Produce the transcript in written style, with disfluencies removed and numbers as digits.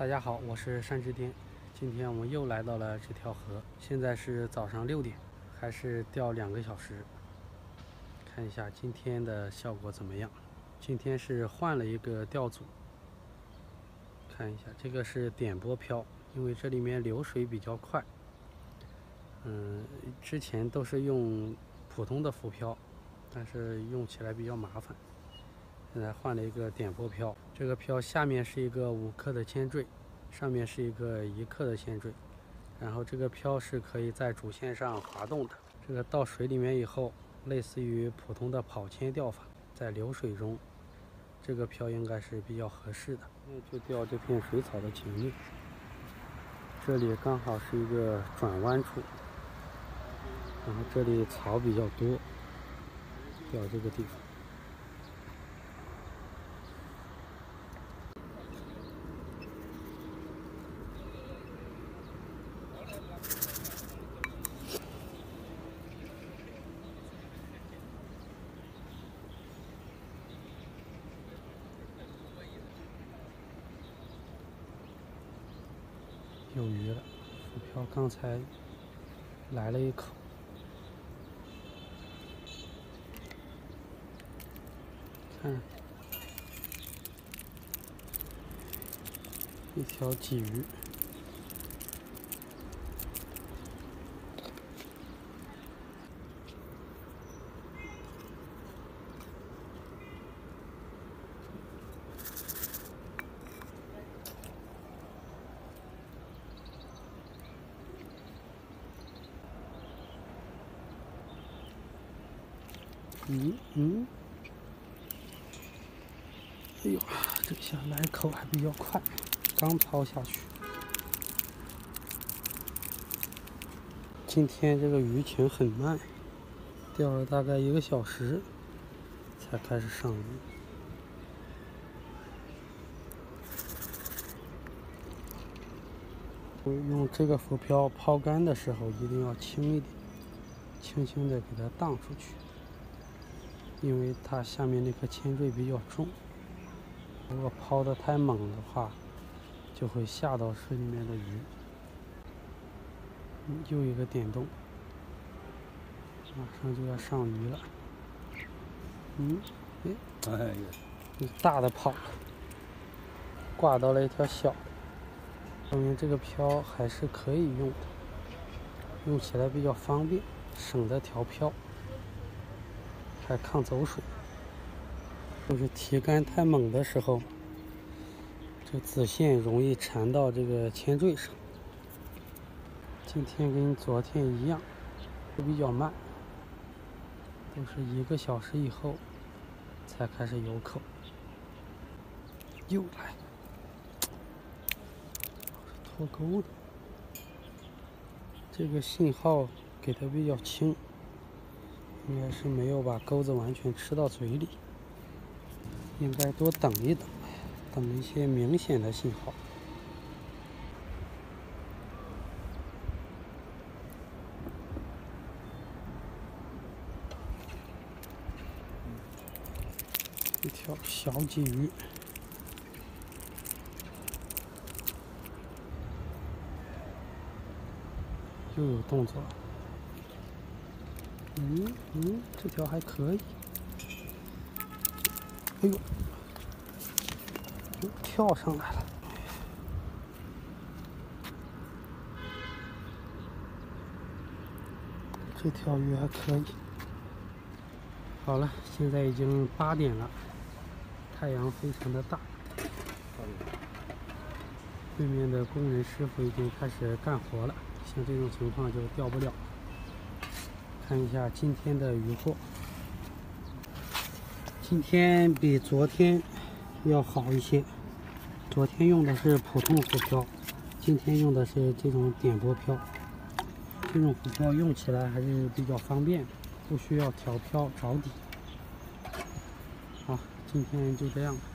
大家好，我是山之巅。今天我们又来到了这条河，现在是早上6点，还是钓2个小时。看一下今天的效果怎么样。今天是换了一个钓组，看一下这个是点拨漂，因为这里面流水比较快。之前都是用普通的浮漂，但是用起来比较麻烦。现在换了一个点拨漂，这个漂下面是一个5克的铅坠，上面是一个1克的铅坠，然后这个漂是可以在主线上滑动的。这个到水里面以后，类似于普通的跑铅钓法，在流水中，这个漂应该是比较合适的。就钓这片水草的前面，这里刚好是一个转弯处，然后这里草比较多，钓这个地方。有鱼了，浮漂刚才来了一口，看，一条鲫鱼。哎呦，这下来口还比较快，刚抛下去。今天这个鱼群很慢，钓了大概1个小时才开始上鱼。用这个浮漂抛竿的时候一定要轻一点，轻轻的给它荡出去，因为它下面那颗铅坠比较重，如果抛得太猛的话，就会吓到水里面的鱼。又一个点动，马上就要上鱼了。大的跑了，挂到了一条小的，说明这个漂还是可以用的，用起来比较方便，省得调漂，还抗走水。就是提竿太猛的时候，这子线容易缠到这个铅坠上。今天跟昨天一样，都比较慢，都是1个小时以后才开始有口。又来，脱钩的，这个信号给的比较轻，应该是没有把钩子完全吃到嘴里，应该多等一等，等一些明显的信号。一条小鲫鱼，又有动作。这条还可以。哎呦，跳上来了。这条鱼还可以。好了，现在已经8点了，太阳非常的大。对面的工人师傅已经开始干活了，像这种情况就钓不了。看一下今天的渔获，今天比昨天要好一些。昨天用的是普通浮漂，今天用的是这种点拨漂。这种浮漂用起来还是比较方便的，不需要调漂着底。好，今天就这样。